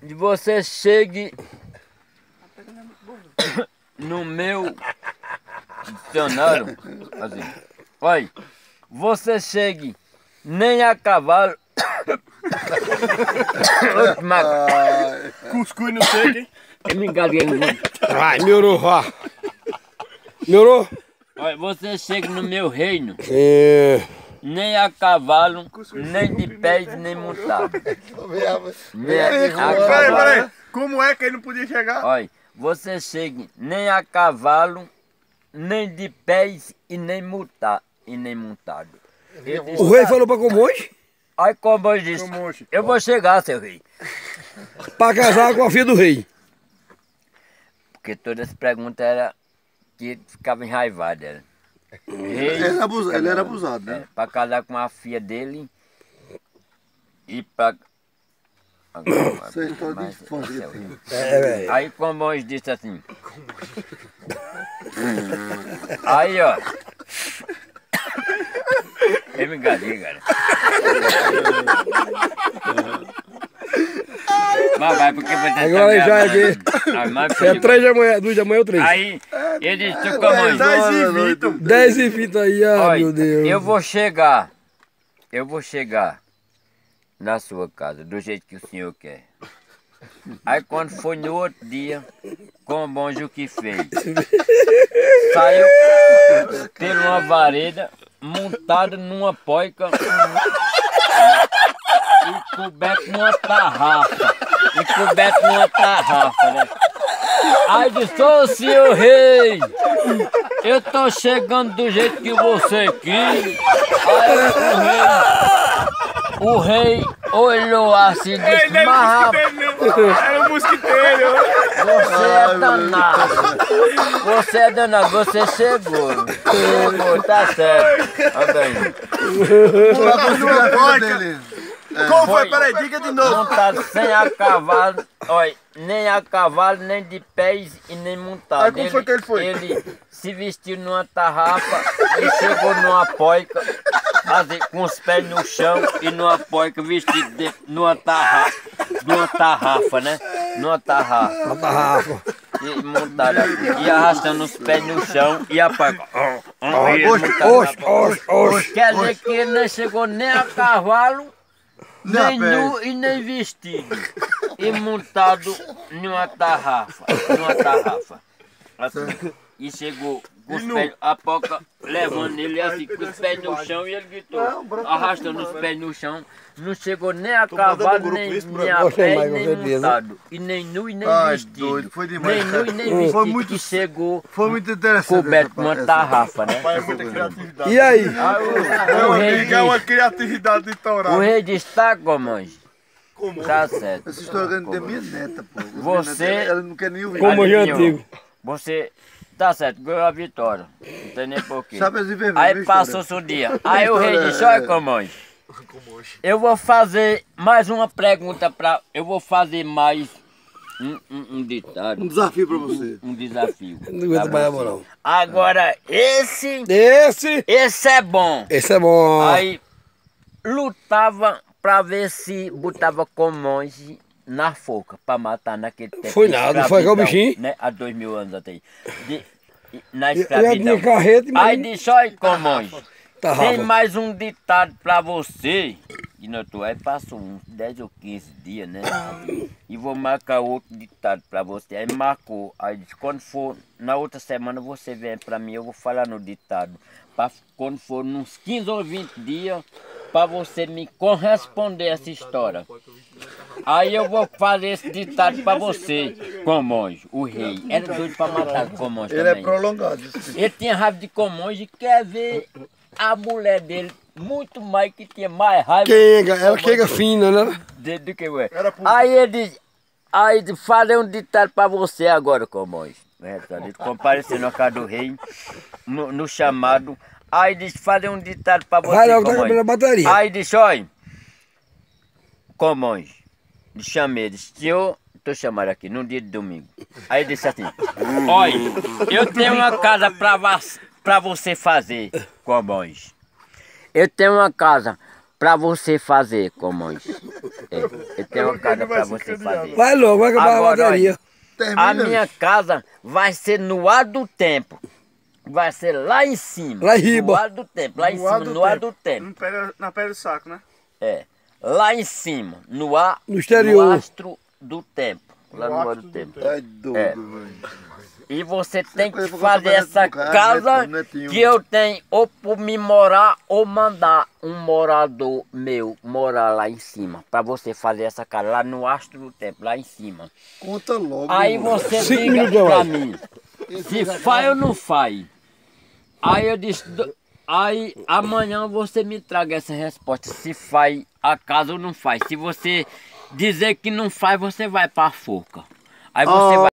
você chegue no meu dicionário, assim, olha, você chegue nem a cavalo. Cuscuz no seco, hein? Eu me engasguei muito. Vai, melhorou, ó. Melhorou? Olha, você chega no meu reino, Sim. nem a cavalo, nem de pés, nem montado. Nem a cavalo. Peraí. Como é que ele não podia chegar? Olha, você chega nem a cavalo, nem de pés e nem montado. O rei falou pra Camões Aí Camões disse, eu vou chegar, seu rei. pra casar com a filha do rei. Porque todas as perguntas eram que ficava enraivado. Era. Rei, Ele era abusado, né? para casar com a filha dele e para... Isso é história de infância. Velho. Aí Camões disse assim. Aí, ó. Eu me engasguei, cara. Mas vai, porque você Agora já é aqui. É 3 da manhã, 2 da manhã ou 3? Aí, ele disse, seu Camões. 10 e 20 aí, ah, Olha, meu Deus. eu vou chegar na sua casa, do jeito que o senhor quer. Aí quando foi no outro dia, Camões o que fez? Saiu por uma vareda, montado numa poica e coberto numa tarrafa. Né? Aí disse, ô senhor rei, eu tô chegando do jeito que você quis. Aí o rei olhou assim e disse, Ele era um mosquiteiro. você é danado. Você chegou, tá certo. Olha aí. Como foi? Peraí, diga de novo. Montado sem a cavalo, olha, nem a cavalo, nem de pés e nem montado. Aí como foi que ele foi? Ele se vestiu numa tarrafa e chegou numa poica, assim, com os pés no chão e numa poica vestido numa tarrafa, né? Numa tarrafa. Uma tarrafa. E montado aqui, e arrastando os pés no chão e a poica. Oxe. Quer dizer que ele não chegou nem a cavalo, nem nu e nem vestido. E montado numa tarrafa. Assim. E chegou com os pés, a poca levando ele assim, com os pés no chão, e ele gritou, arrastando os pés no chão. Não chegou nem a cavalo, nem a pé, nem montado. E nem nu e nem vestido. Doido, foi demais. Nem nu e nem vestido. Foi muito, que chegou foi muito interessante. coberto com uma tarrafa, né? É muita criatividade. E aí? O rei É uma criatividade litoral. o rei disse, tá, Camões? Tá certo. Essa história da minha neta, pô. Você- Ela não quer nem ouvir. Como já Adivinhou? antigo. Você, tá certo, ganhou a vitória. Não tem nem porquê. Sabe as vermelhas? Aí passou-se o dia. Aí o rei disse, olha, Camões, eu vou fazer mais uma pergunta pra... Eu vou fazer mais um ditado. Um desafio pra você. Um desafio. Não aguento mais amor, não. Agora, esse é bom. Esse é bom. Aí lutava pra ver se botava Camões na forca, pra matar naquele tempo. Foi de nada, foi igual o escravidão, bichinho. Né? Há 2000 anos até aí. Na Eu já escravidão. tinha carreta, Aí mas disse, olha, Camões, tem tarrafa. mais um ditado pra você. E não tô, aí passou uns 10 ou 15 dias, né? E vou marcar outro ditado pra você. Aí marcou. Aí disse, quando for, na outra semana você vem pra mim, eu vou falar no ditado. Quando for uns 15 ou 20 dias, pra você me corresponder essa história. Aí eu vou fazer esse ditado pra você, Camões, o rei. Era doido pra matar Camões Ele é também. prolongado. Ele tinha raiva de Camões e quer ver a mulher dele muito mais, que tinha mais raiva Quenga, ela quenga fina, né? do que eu. Era puta. Aí ele diz, falei um ditado pra você agora, Camões. Ele compareceu na casa do rei, no chamado. Aí disse, falei um ditado pra você, Vai logo, tá Camões. acabando a bateria. Aí disse, olha, Camões, me chamei, disse, senhor, tô chamando aqui, num dia de domingo. Aí disse assim, olha, eu tenho uma casa pra você fazer, Camões. Eu tenho uma casa pra você fazer, Camões. Eu tenho uma casa pra você fazer. Vai logo, vai acabar a Agora, bateria. A minha casa vai ser no ar do tempo. Vai ser lá em cima. Lá em cima. No ar do tempo, lá em cima, no ar do tempo. Na pedra do saco, né? É. Lá em cima, no ar, No exterior. no astro do tempo. Lá no ar do tempo. Tá doido, É. velho. E você tem que coisa pra fazer botar essa dentro do carro, casa netinho. que eu tenho ou por me morar ou mandar um morador meu morar lá em cima. Pra você fazer essa casa lá no astro do tempo, lá em cima. Conta logo. Aí mano. você 5 liga minutos, pra vai. mim. Se faz ou não faz. Aí eu disse, aí amanhã você me traga essa resposta. Se faz a casa ou não faz. Se você dizer que não faz, você vai pra forca. Aí você vai.